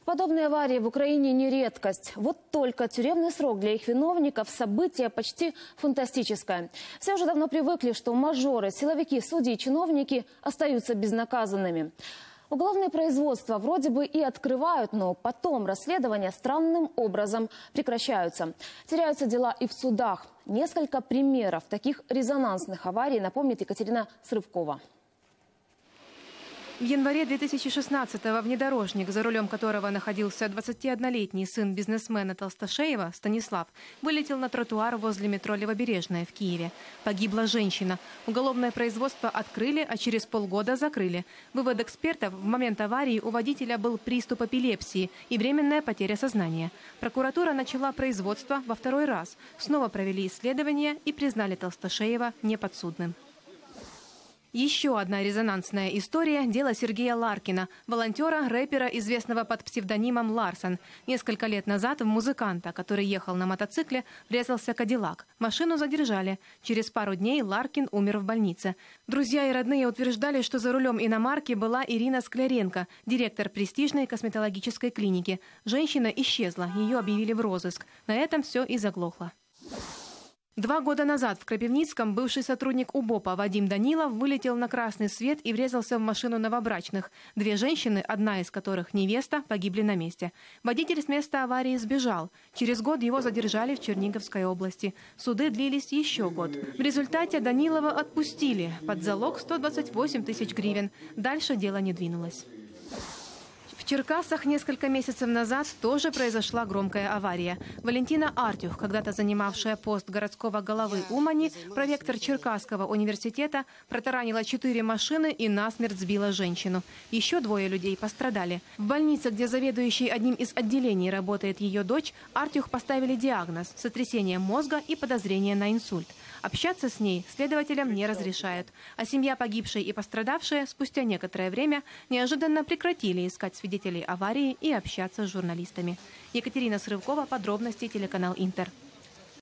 Подобные аварии в Украине не редкость. Вот только тюремный срок для их виновников – событие почти фантастическое. Все уже давно привыкли, что мажоры, силовики, судьи и чиновники остаются безнаказанными. Уголовные производства вроде бы и открывают, но потом расследования странным образом прекращаются. Теряются дела и в судах. Несколько примеров таких резонансных аварий напомнит Екатерина Срывкова. В январе 2016-го внедорожник, за рулем которого находился 21-летний сын бизнесмена Толсташеева, Станислав, вылетел на тротуар возле метро Левобережная в Киеве. Погибла женщина. Уголовное производство открыли, а через полгода закрыли. Вывод экспертов: в момент аварии у водителя был приступ эпилепсии и временная потеря сознания. Прокуратура начала производство во второй раз. Снова провели исследования и признали Толсташеева неподсудным. Еще одна резонансная история – дело Сергея Ларкина, волонтера, рэпера, известного под псевдонимом Ларсон. Несколько лет назад в музыканта, который ехал на мотоцикле, врезался Кадиллак. Машину задержали. Через пару дней Ларкин умер в больнице. Друзья и родные утверждали, что за рулем иномарки была Ирина Скляренко, директор престижной косметологической клиники. Женщина исчезла, ее объявили в розыск. На этом все и заглохло. 2 года назад в Крапивницком бывший сотрудник УБОПа Вадим Данилов вылетел на красный свет и врезался в машину новобрачных. 2 женщины, одна из которых невеста, погибли на месте. Водитель с места аварии сбежал. Через год его задержали в Черниговской области. Суды длились еще год. В результате Данилова отпустили под залог 128 тысяч гривен. Дальше дело не двинулось. В Черкассах несколько месяцев назад тоже произошла громкая авария. Валентина Артюх, когда-то занимавшая пост городского головы Умани, проректор Черкасского университета, протаранила 4 машины и насмерть сбила женщину. Еще 2 людей пострадали. В больнице, где заведующий одним из отделений работает ее дочь, Артюх поставили диагноз – сотрясение мозга и подозрение на инсульт. Общаться с ней следователям не разрешают. А семья погибшей и пострадавшая спустя некоторое время неожиданно прекратили искать свидетелей аварии и общаться с журналистами. Екатерина Срывкова, подробности, телеканал Интер.